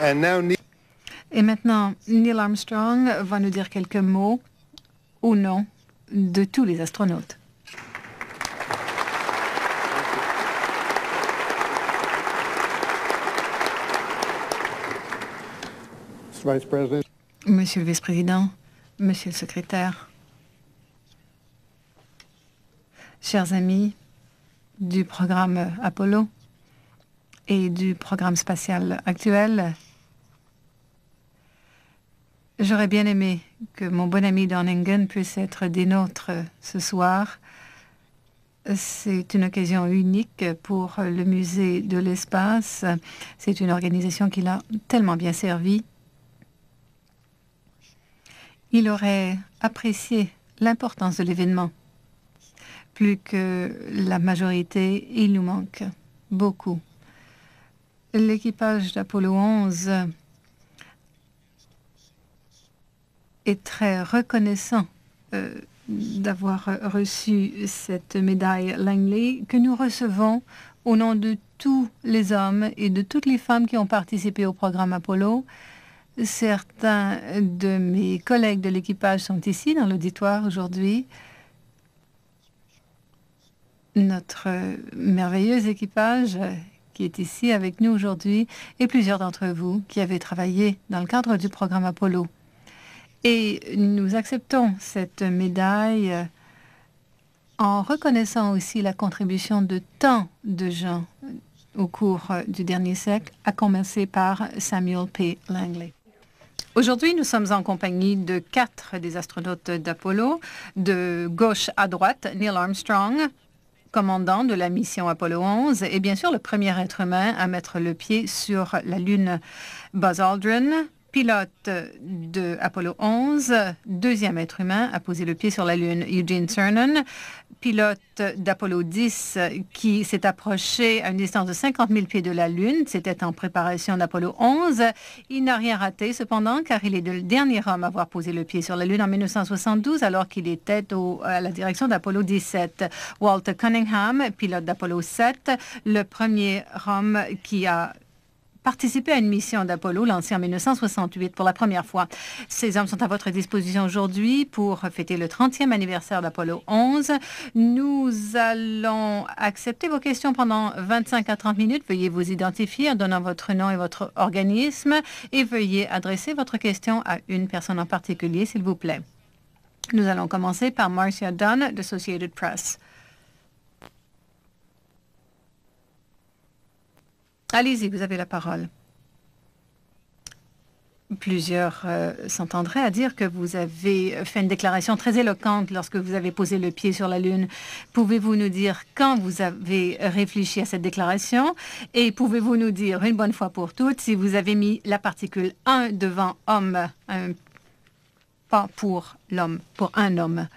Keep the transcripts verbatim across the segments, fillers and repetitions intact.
Et maintenant, Neil Armstrong va nous dire quelques mots au nom de tous les astronautes. Monsieur le vice-président, monsieur le secrétaire, chers amis du programme Apollo et du programme spatial actuel, j'aurais bien aimé que mon bon ami Don Engen puisse être des nôtres ce soir. C'est une occasion unique pour le musée de l'espace. C'est une organisation qui l'a tellement bien servi. Il aurait apprécié l'importance de l'événement. Plus que la majorité, il nous manque beaucoup. L'équipage d'Apollo onze est très reconnaissant euh, d'avoir reçu cette médaille Langley que nous recevons au nom de tous les hommes et de toutes les femmes qui ont participé au programme Apollo. Certains de mes collègues de l'équipage sont ici dans l'auditoire aujourd'hui. Notre merveilleux équipage qui est ici avec nous aujourd'hui et plusieurs d'entre vous qui avez travaillé dans le cadre du programme Apollo. Et nous acceptons cette médaille en reconnaissant aussi la contribution de tant de gens au cours du dernier siècle, à commencer par Samuel P. Langley. Aujourd'hui, nous sommes en compagnie de quatre des astronautes d'Apollo. De gauche à droite, Neil Armstrong, commandant de la mission Apollo onze, et bien sûr le premier être humain à mettre le pied sur la Lune. Buzz Aldrin, pilote de Apollo onze, deuxième être humain à poser le pied sur la Lune. Eugene Cernan, pilote d'Apollo dix, qui s'est approché à une distance de cinquante mille pieds de la Lune. C'était en préparation d'Apollo onze. Il n'a rien raté, cependant, car il est le dernier homme à avoir posé le pied sur la Lune en mille neuf cent soixante-douze, alors qu'il était au, à la direction d'Apollo dix-sept. Walter Cunningham, pilote d'Apollo sept, le premier homme qui a participé à une mission d'Apollo lancée en mille neuf cent soixante-huit pour la première fois. Ces hommes sont à votre disposition aujourd'hui pour fêter le trentième anniversaire d'Apollo onze. Nous allons accepter vos questions pendant vingt-cinq à trente minutes. Veuillez vous identifier en donnant votre nom et votre organisme et veuillez adresser votre question à une personne en particulier, s'il vous plaît. Nous allons commencer par Marcia Dunn d'Associated Press. Allez-y, vous avez la parole. Plusieurs euh, s'entendraient à dire que vous avez fait une déclaration très éloquente lorsque vous avez posé le pied sur la Lune. Pouvez-vous nous dire quand vous avez réfléchi à cette déclaration et pouvez-vous nous dire une bonne fois pour toutes si vous avez mis la particule un devant homme, un pas pour l'homme, pour un homme?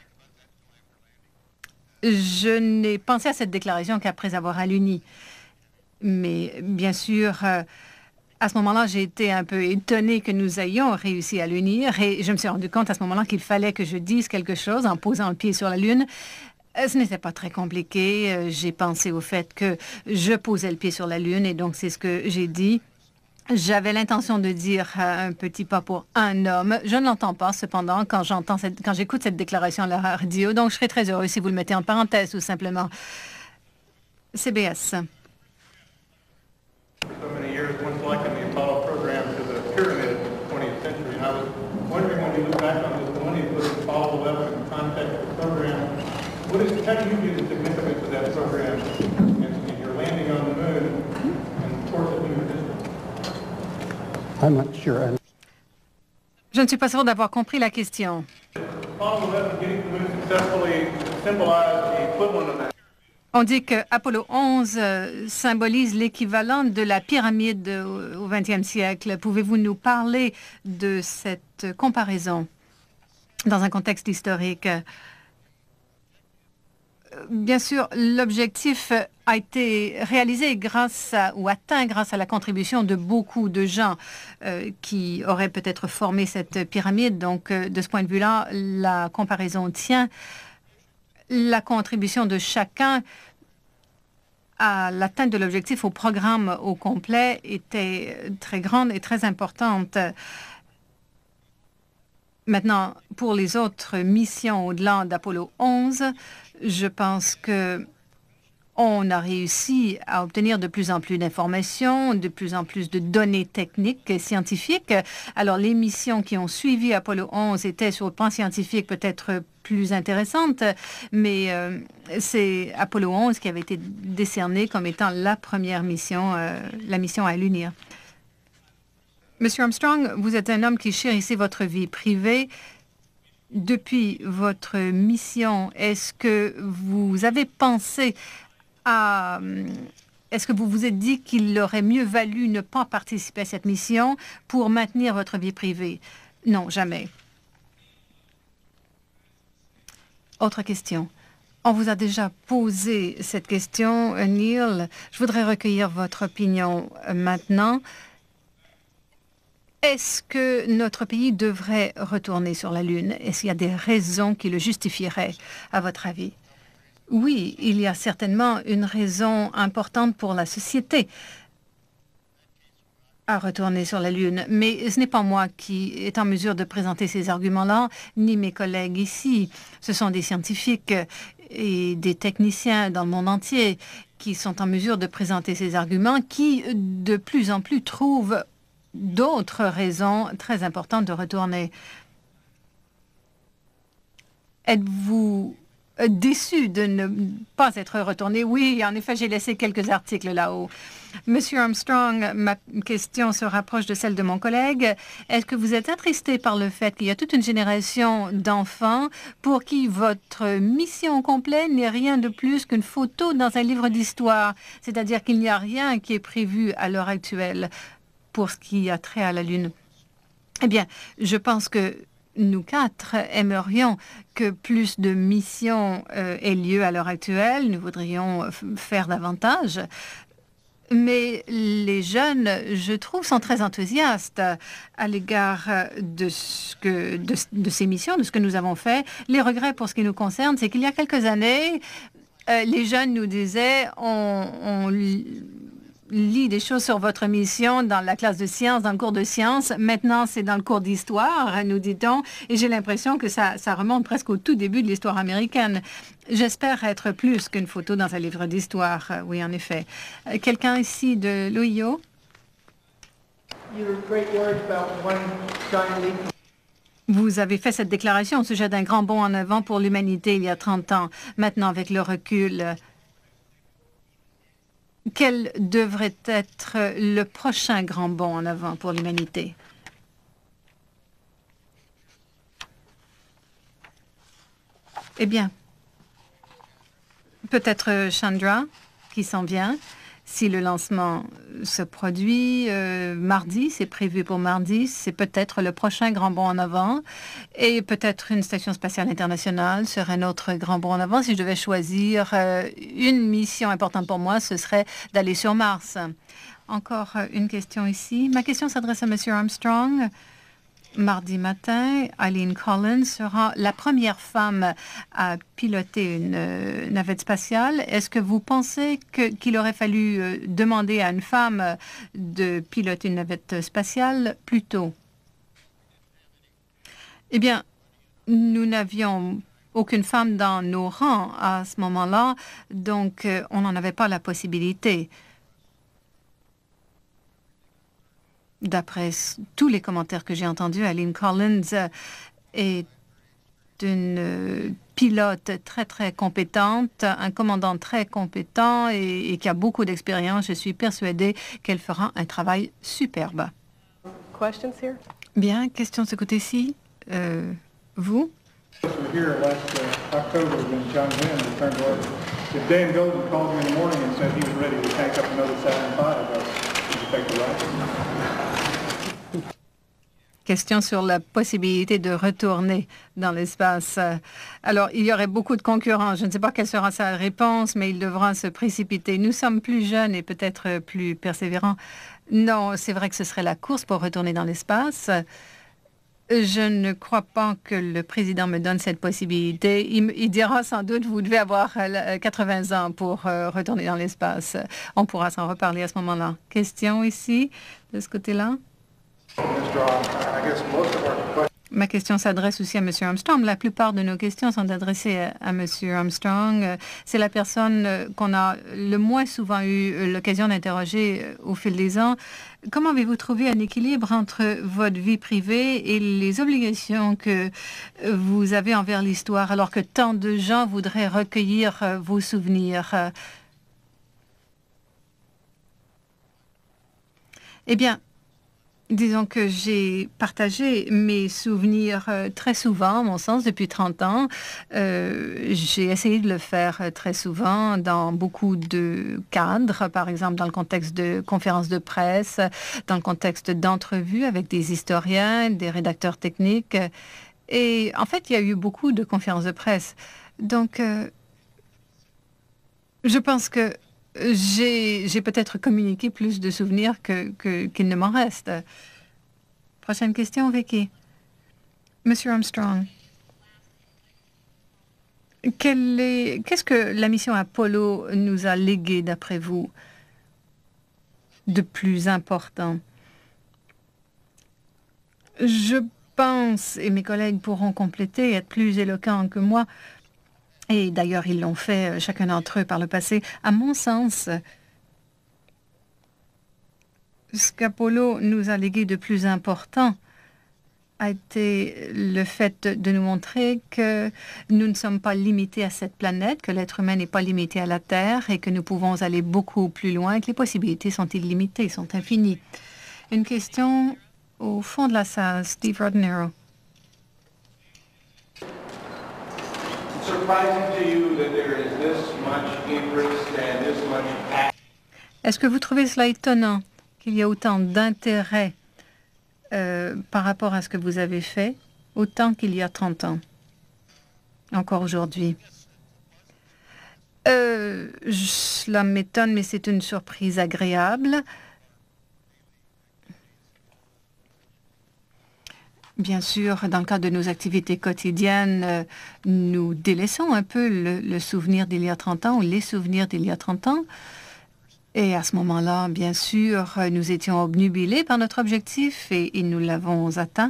Je n'ai pensé à cette déclaration qu'après avoir alluni. Mais bien sûr, euh, à ce moment-là, j'ai été un peu étonnée que nous ayons réussi à l'unir et je me suis rendu compte à ce moment-là qu'il fallait que je dise quelque chose en posant le pied sur la Lune. Euh, ce n'était pas très compliqué. Euh, j'ai pensé au fait que je posais le pied sur la Lune et donc c'est ce que j'ai dit. J'avais l'intention de dire euh, un petit pas pour un homme. Je ne l'entends pas, cependant, quand j'entends cette, quand j'écoute cette déclaration à la radio. Donc, je serais très heureux si vous le mettez en parenthèse, tout simplement. C B S. So many years, one selected the Apollo program to the pyramid of the twentieth century. And I was wondering when you look back on this one, you put Apollo eleven in the context of the program. What is, how do you view the significance of that program and, and your landing on the moon and towards the lunar distance? I'm not sure. Je ne suis pas sûr d'avoir compris la question. Apollo eleven getting to the moon successfully symbolized the equivalent of that. On dit que Apollo onze euh, symbolise l'équivalent de la pyramide au vingtième siècle. Pouvez-vous nous parler de cette comparaison dans un contexte historique? Bien sûr, l'objectif a été réalisé grâce à, ou atteint grâce à la contribution de beaucoup de gens euh, qui auraient peut-être formé cette pyramide. Donc, euh, de ce point de vue-là, la comparaison tient. La contribution de chacun à l'atteinte de l'objectif au programme au complet était très grande et très importante. Maintenant, pour les autres missions au-delà d'Apollo onze, je pense que on a réussi à obtenir de plus en plus d'informations, de plus en plus de données techniques et scientifiques. Alors, les missions qui ont suivi Apollo onze étaient sur le plan scientifique peut-être plus intéressantes, mais euh, c'est Apollo onze qui avait été décerné comme étant la première mission, euh, la mission à l'unir. Monsieur Armstrong, vous êtes un homme qui chérissait votre vie privée. Depuis votre mission, est-ce que vous avez pensé à... Est-ce que vous vous êtes dit qu'il aurait mieux valu ne pas participer à cette mission pour maintenir votre vie privée? Non, jamais. Autre question. On vous a déjà posé cette question, Neil. Je voudrais recueillir votre opinion maintenant. Est-ce que notre pays devrait retourner sur la Lune? Est-ce qu'il y a des raisons qui le justifieraient, à votre avis? Oui, il y a certainement une raison importante pour la société à retourner sur la Lune. Mais ce n'est pas moi qui est en mesure de présenter ces arguments-là, ni mes collègues ici. Ce sont des scientifiques et des techniciens dans le monde entier qui sont en mesure de présenter ces arguments, qui de plus en plus trouvent d'autres raisons très importantes de retourner. Êtes-vous déçu de ne pas être retourné? Oui, en effet, j'ai laissé quelques articles là-haut. Monsieur Armstrong, ma question se rapproche de celle de mon collègue. Est-ce que vous êtes attristé par le fait qu'il y a toute une génération d'enfants pour qui votre mission complète n'est rien de plus qu'une photo dans un livre d'histoire, c'est-à-dire qu'il n'y a rien qui est prévu à l'heure actuelle pour ce qui a trait à la Lune? Eh bien, je pense que nous quatre aimerions que plus de missions euh, aient lieu à l'heure actuelle. Nous voudrions faire davantage. Mais les jeunes, je trouve, sont très enthousiastes à l'égard de, ce que, de, de ces missions, de ce que nous avons fait. Les regrets pour ce qui nous concerne, c'est qu'il y a quelques années, euh, les jeunes nous disaient on, on lit des choses sur votre mission dans la classe de sciences, dans le cours de sciences. Maintenant, c'est dans le cours d'histoire, nous dit-on, et j'ai l'impression que ça, ça remonte presque au tout début de l'histoire américaine. J'espère être plus qu'une photo dans un livre d'histoire, oui, en effet. Euh, Quelqu'un ici de l'O I O? Vous avez fait cette déclaration au sujet d'un grand bond en avant pour l'humanité il y a trente ans. Maintenant, avec le recul, quel devrait être le prochain grand bond en avant pour l'humanité? Eh bien, peut-être Chandra, qui s'en vient. Si le lancement se produit euh, mardi, c'est prévu pour mardi, c'est peut-être le prochain grand bond en avant. Et peut-être une station spatiale internationale serait un autre grand bond en avant. Si je devais choisir euh, une mission importante pour moi, ce serait d'aller sur Mars. Encore une question ici. Ma question s'adresse à M. Armstrong. Mardi matin, Eileen Collins sera la première femme à piloter une euh, navette spatiale. Est-ce que vous pensez que, qu'il aurait fallu euh, demander à une femme de piloter une navette spatiale plus tôt? Eh bien, nous n'avions aucune femme dans nos rangs à ce moment-là, donc euh, on n'en avait pas la possibilité. D'après tous les commentaires que j'ai entendus, Eileen Collins est une pilote très, très compétente, un commandant très compétent et, et qui a beaucoup d'expérience. Je suis persuadée qu'elle fera un travail superbe. Questions here? Bien, question de ce côté-ci. Euh, vous? Here last uh, October when John Glenn returned to Earth. If Dan Golden called you in the morning and said he was ready to tank up another Saturn five, uh, would you take the ride? Question sur la possibilité de retourner dans l'espace. Alors, il y aurait beaucoup de concurrents. Je ne sais pas quelle sera sa réponse, mais il devra se précipiter. Nous sommes plus jeunes et peut-être plus persévérants. Non, c'est vrai que ce serait la course pour retourner dans l'espace. Je ne crois pas que le président me donne cette possibilité. Il, il dira sans doute, vous devez avoir quatre-vingts ans pour euh, retourner dans l'espace. On pourra s'en reparler à ce moment-là. Question ici, de ce côté-là? Ma question s'adresse aussi à M. Armstrong. La plupart de nos questions sont adressées à, à M. Armstrong. C'est la personne qu'on a le moins souvent eu l'occasion d'interroger au fil des ans. Comment avez-vous trouvé un équilibre entre votre vie privée et les obligations que vous avez envers l'histoire, alors que tant de gens voudraient recueillir vos souvenirs? Eh bien, disons que j'ai partagé mes souvenirs euh, très souvent, à mon sens, depuis trente ans. Euh, j'ai essayé de le faire euh, très souvent dans beaucoup de cadres, par exemple dans le contexte de conférences de presse, dans le contexte d'entrevues avec des historiens, des rédacteurs techniques. Et en fait, il y a eu beaucoup de conférences de presse. Donc, euh, je pense que J'ai, j'ai peut-être communiqué plus de souvenirs que, que, qu'il ne m'en reste. Prochaine question, Vicky. Monsieur Armstrong, quel est, qu'est-ce que la mission Apollo nous a légué, d'après vous, de plus important? Je pense, et mes collègues pourront compléter, être plus éloquents que moi, et d'ailleurs, ils l'ont fait, chacun d'entre eux, par le passé. À mon sens, ce qu'Apollo nous a légué de plus important a été le fait de nous montrer que nous ne sommes pas limités à cette planète, que l'être humain n'est pas limité à la Terre et que nous pouvons aller beaucoup plus loin, que les possibilités sont illimitées, sont infinies. Une question au fond de la salle, Steve Rodnero. Est-ce que vous trouvez cela étonnant qu'il y ait autant d'intérêt euh, par rapport à ce que vous avez fait, autant qu'il y a trente ans, encore aujourd'hui? Euh, cela m'étonne, mais c'est une surprise agréable. Bien sûr, dans le cadre de nos activités quotidiennes, euh, nous délaissons un peu le, le souvenir d'il y a trente ans ou les souvenirs d'il y a trente ans. Et à ce moment-là, bien sûr, nous étions obnubilés par notre objectif et, et nous l'avons atteint.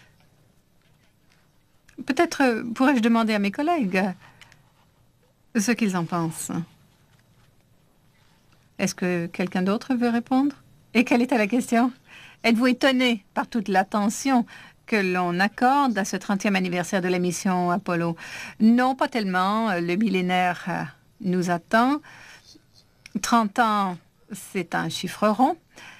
Peut-être pourrais-je demander à mes collègues ce qu'ils en pensent. Est-ce que quelqu'un d'autre veut répondre? Et quelle était la question? Êtes-vous étonné par toute l'attention que l'on accorde à ce trentième anniversaire de la mission Apollo? Non, pas tellement. Le millénaire nous attend. trente ans, c'est un chiffre rond.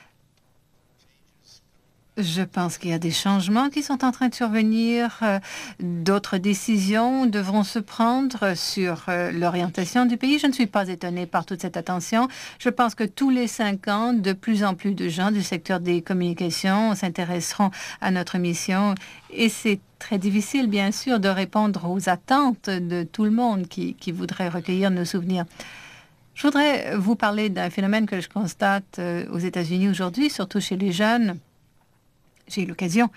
Je pense qu'il y a des changements qui sont en train de survenir. Euh, D'autres décisions devront se prendre sur euh, l'orientation du pays. Je ne suis pas étonnée par toute cette attention. Je pense que tous les cinq ans, de plus en plus de gens du secteur des communications s'intéresseront à notre mission. Et c'est très difficile, bien sûr, de répondre aux attentes de tout le monde qui, qui voudrait recueillir nos souvenirs. Je voudrais vous parler d'un phénomène que je constate euh, aux États-Unis aujourd'hui, surtout chez les jeunes. J'ai eu l'occasion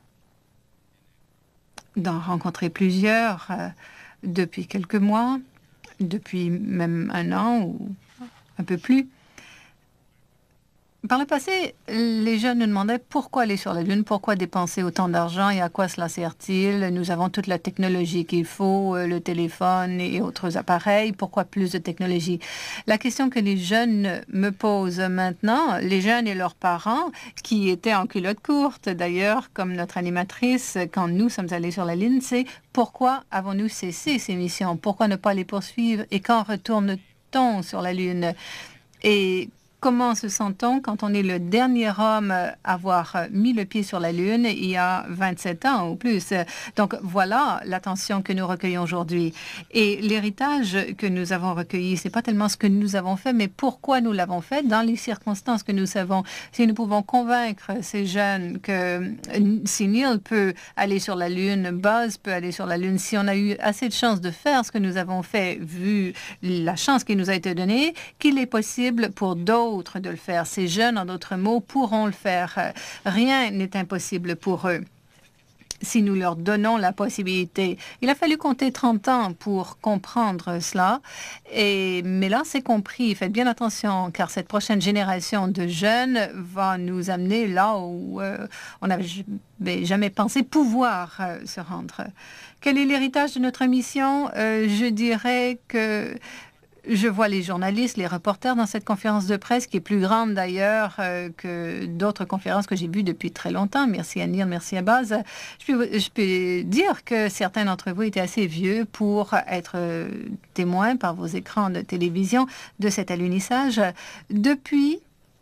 d'en rencontrer plusieurs euh, depuis quelques mois, depuis même un an ou un peu plus. Par le passé, les jeunes nous demandaient pourquoi aller sur la Lune, pourquoi dépenser autant d'argent et à quoi cela sert-il? Nous avons toute la technologie qu'il faut, le téléphone et autres appareils, pourquoi plus de technologie? La question que les jeunes me posent maintenant, les jeunes et leurs parents, qui étaient en culotte courte d'ailleurs, comme notre animatrice, quand nous sommes allés sur la Lune, c'est pourquoi avons-nous cessé ces missions? Pourquoi ne pas les poursuivre? Et quand retourne-t-on sur la Lune? Et comment se sent-on quand on est le dernier homme à avoir mis le pied sur la Lune il y a vingt-sept ans ou plus? Donc voilà l'attention que nous recueillons aujourd'hui. Et l'héritage que nous avons recueilli, c'est pas tellement ce que nous avons fait, mais pourquoi nous l'avons fait dans les circonstances que nous savons. Si nous pouvons convaincre ces jeunes que si Neil peut aller sur la Lune, Buzz peut aller sur la Lune, si on a eu assez de chance de faire ce que nous avons fait, vu la chance qui nous a été donnée, qu'il est possible pour d'autres de le faire. Ces jeunes, en d'autres mots, pourront le faire. Rien n'est impossible pour eux. si nous leur donnons la possibilité. Il a fallu compter trente ans pour comprendre cela. Et, mais là, c'est compris. Faites bien attention, car cette prochaine génération de jeunes va nous amener là où euh, on n'avait jamais pensé pouvoir euh, se rendre. Quel est l'héritage de notre mission? Euh, je dirais que je vois les journalistes, les reporters dans cette conférence de presse, qui est plus grande d'ailleurs euh, que d'autres conférences que j'ai vues depuis très longtemps. Merci à Neil, merci à Baz. Je peux, je peux dire que certains d'entre vous étaient assez vieux pour être euh, témoins par vos écrans de télévision de cet alunissage. Depuis,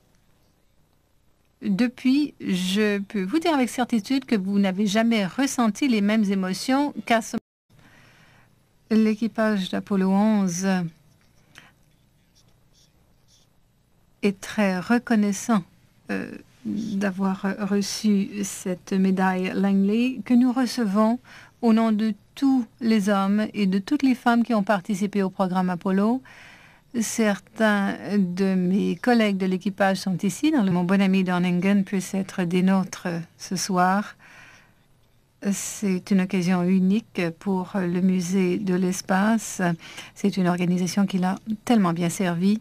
depuis, je peux vous dire avec certitude que vous n'avez jamais ressenti les mêmes émotions qu'à ce moment. L'équipage d'Apollo onze est très reconnaissant euh, d'avoir reçu cette médaille Langley que nous recevons au nom de tous les hommes et de toutes les femmes qui ont participé au programme Apollo. Certains de mes collègues de l'équipage sont ici. Dans le, mon bon ami Don Engen peut être des nôtres ce soir. C'est une occasion unique pour le musée de l'espace. C'est une organisation qui l'a tellement bien servi.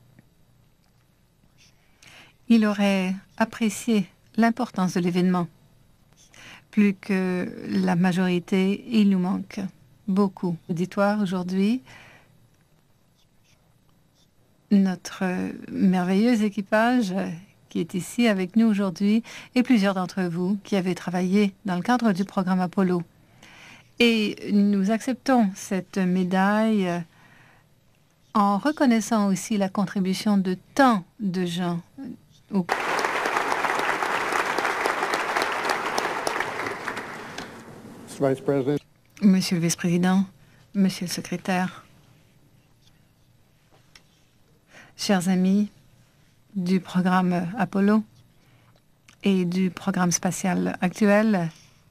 Il aurait apprécié l'importance de l'événement. Plus que la majorité, il nous manque beaucoup. Auditoire aujourd'hui, notre merveilleux équipage qui est ici avec nous aujourd'hui et plusieurs d'entre vous qui avez travaillé dans le cadre du programme Apollo. Et nous acceptons cette médaille en reconnaissant aussi la contribution de tant de gens. Au... Monsieur le vice-président, monsieur le secrétaire, chers amis du programme Apollo et du programme spatial actuel,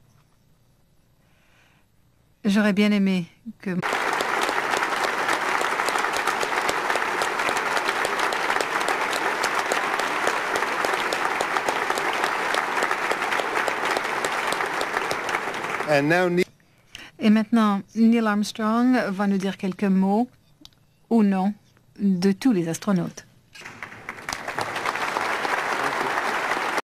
j'aurais bien aimé que... Et maintenant, Neil Armstrong va nous dire quelques mots au nom de tous les astronautes.